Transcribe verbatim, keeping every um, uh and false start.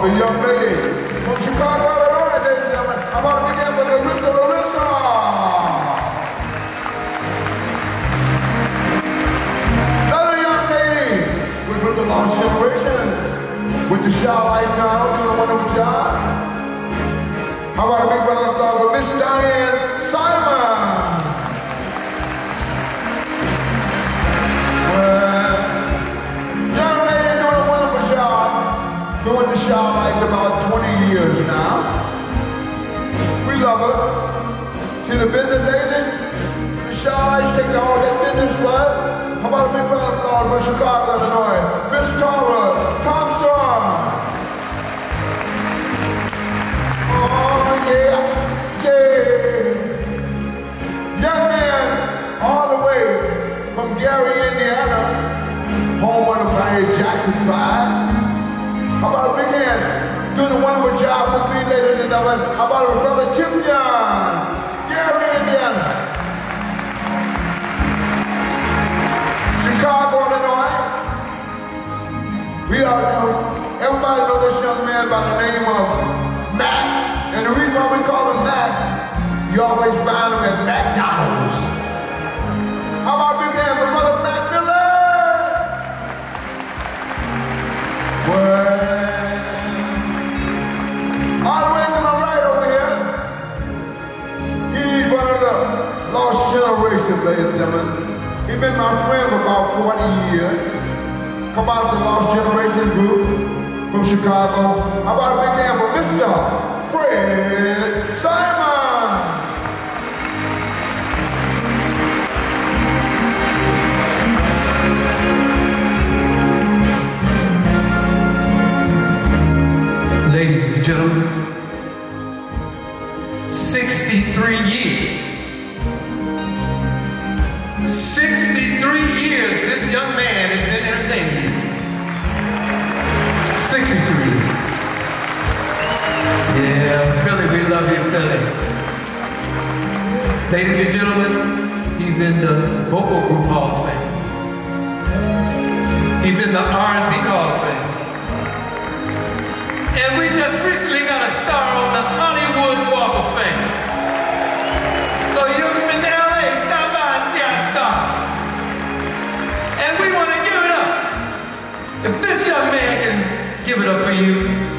the young lady from Chicago, Illinois, ladies and gentlemen. I'm about to begin with Larissa Larissa. Another young lady was from the Lost Generations with the shower right now, doing a wonderful job. How about a big round of applause for Miss Diane Simon? Well, young lady doing a wonderful job, doing the shower lights about twenty years now. We love her. She's a business agent. The shower lights take all that business for us. How about a big round of applause for Chicago, Illinois? Miss Tara Thompson. Oh yeah, yeah. Young man, all the way from Gary, Indiana, home of the Miami Jackson Five. How about a big hand doing a wonderful job with me, ladies and gentlemen? How about our brother Chip John, Gary, Indiana. Chicago, Illinois. We all know, everybody knows this young man by the name of Mac. And the reason why we call him Mac, you always find him at McDonald's. How about a big hand for Brother Mac Miller? Well, all the way to my right over here, he's one of the Lost Generation, ladies and gentlemen. He's been my friend for about forty years. Come out of the Lost Generation group from Chicago. How about a big hand for Mister Fred Simon? Ladies and gentlemen, sixty-three years. sixty-three years this young man has been entertaining you. sixty-three. Yeah, Philly, we love you, Philly. Ladies and gentlemen, he's in the Vocal Group Hall of Fame. He's in the R and B Hall of Fame. And we just recently got a star on the Hollywood Walk of Fame. So you're in L A, stop by and see our star. And we want to give it up. If this young man can give it up for you,